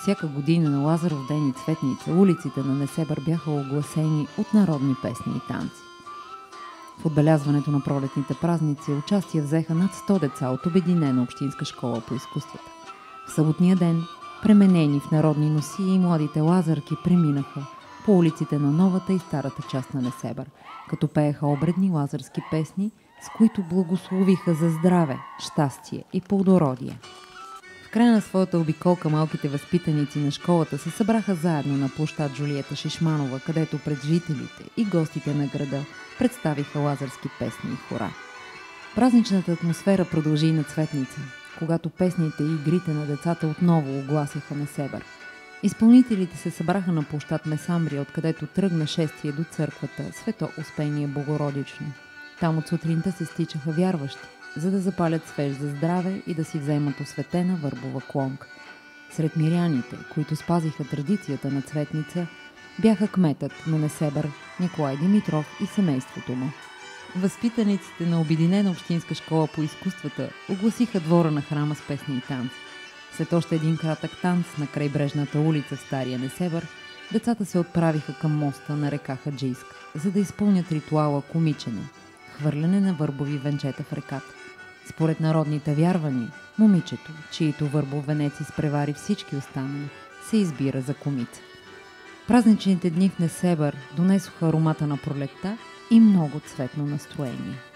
всяка година на Лазаров ден и Цветница улиците на Несебър бяха огласени от народни песни и танци. В отбелязването на пролетните празници участие взеха над 100 деца от обединена общинска школа по изкуствата. В съботния ден, пременени в народни носии, младите лазарки преминаха по улиците на новата и старата част на Несебър, като пееха обредни лазарски песни, с които благословиха за здраве, щастие и плодородие. В края на своята обиколка малките възпитаници на школата се събраха заедно на площад Жулиета Шишманова, където пред жителите и гостите на града представиха лазарски песни и хора. Празничната атмосфера продължи и на Цветница, когато песните и игрите на децата отново огласиха Несебър. Изпълнителите се събраха на площад Месамбрия, откъдето тръгна шествие до църквата Свето Успение Богородично. Там от сутринта се стичаха вярващи, за да запалят свеж за здраве и да си вземат осветена върбова клонка. Сред миряните, които спазиха традицията на Цветница, бяха кметът на Несебър Николай Димитров и семейството му. Възпитаниците на Обединена общинска школа по изкуствата огласиха двора на храма с песни и танци. След още един кратък танц на крайбрежната улица в Стария Несебър, децата се отправиха към моста на река Хаджийска, за да изпълнят ритуала комичене – хвърляне на върбови венчета в реката. Според народните вярвания, момичето, чието върбов венец изпревари всички останали, се избира за комица. Празничните дни в Несебър донесоха аромата на пролетта и много цветно настроение.